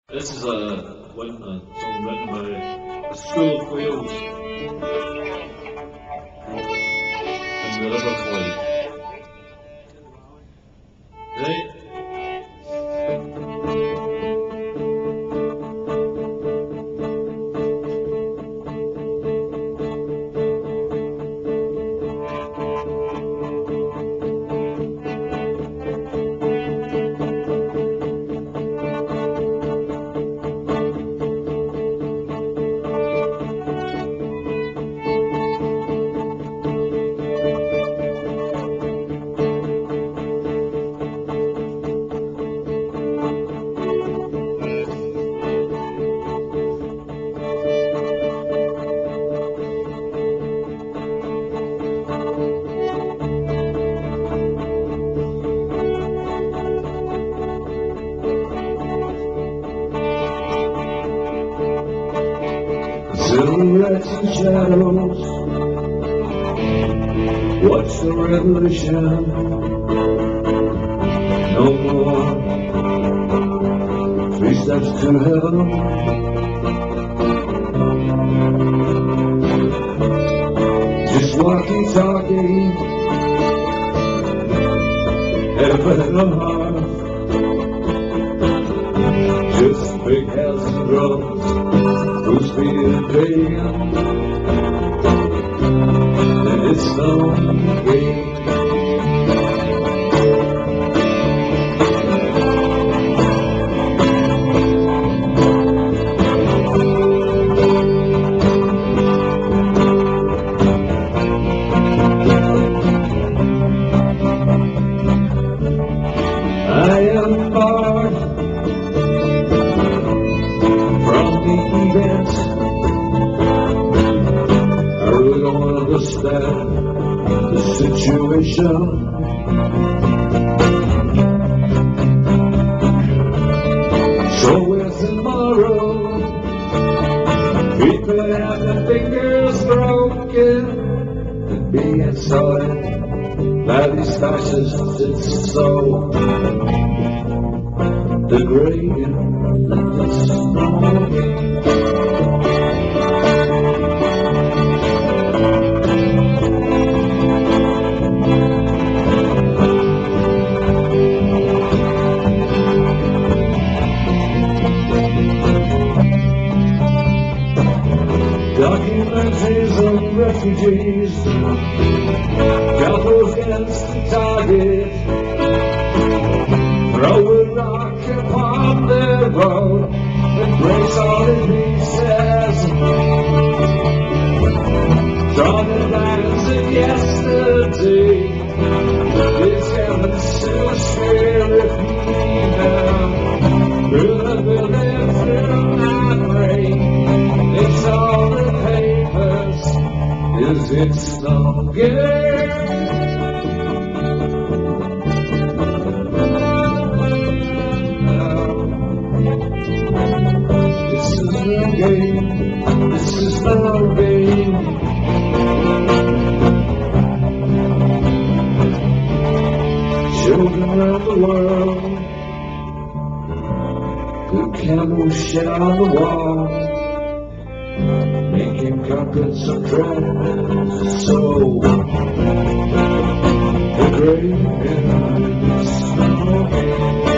This is a song written by a school of whales in the River Clyde. Right? Silhouettes and shadows, watch the revolution. No more 3 steps to heaven. Just walking, talking, heaven and heart. Just big heads and drums, who's being pagan, and it's no game. I am barred from the events. I really don't understand the situation. So where's tomorrow? People have their fingers broken and being started by these fascists. It's so degrading that it's wrong. Documentaries of refugees, gather against the target, throw a rock upon their road and breaks all in pieces. Draw the lines of yesterday, it's heaven's spirit fever, through the building, through my brain. It's all the papers, is it's no good. This is no game, this is no game. Children around the world, the camels shed on the wall, making carpets of dread, so the grave is smoking.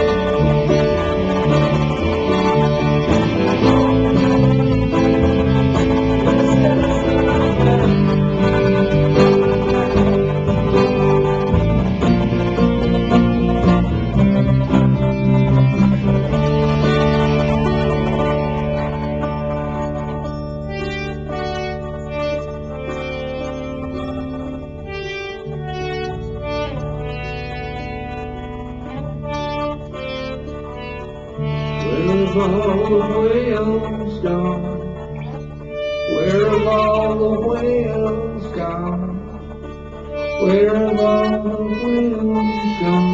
Where have all the whales gone? Where have all the whales gone? Where have all the whales gone?